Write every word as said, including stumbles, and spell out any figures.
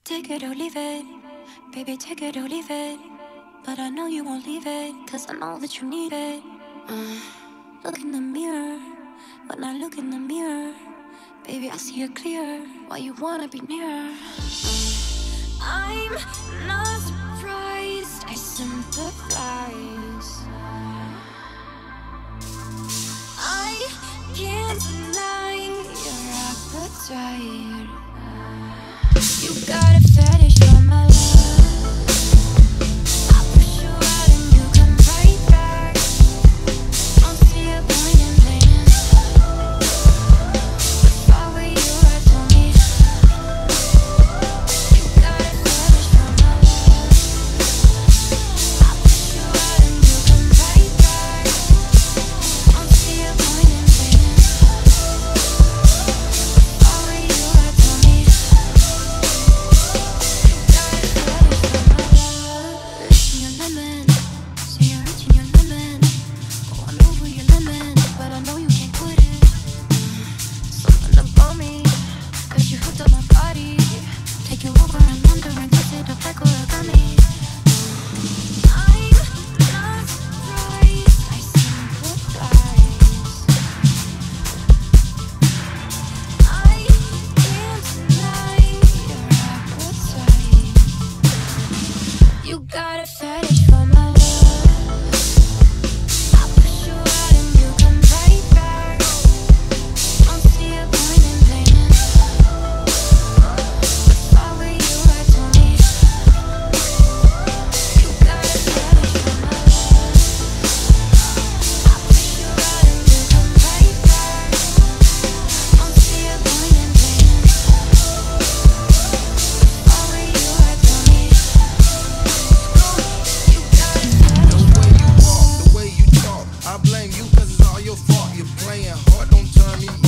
Take it or leave it, baby, take it or leave it. But I know you won't leave it, cause I know that you need it. uh, Look in the mirror, when I look in the mirror, baby, I see it clear, why you wanna be near. uh, I'm not surprised, I sympathize. I can't deny your appetite. You got a fetish for my love. I push you out and you come right back. Don't see a point in playing. If I were you, I'd tell me. You got a fetish for my love. I push you out and you come right back. Don't see a point in playing. If I were you, I'd tell me. You got a fetish for my love. I push you out and you come right back. Don't see a point in playing. If I were you, I'd tell me. You got a fetish for my love. I push you out and you come right back. Don't see a point in playing. If I were you, I'd tell me. I blame you cause it's all your fault. You're playing hard, don't turn me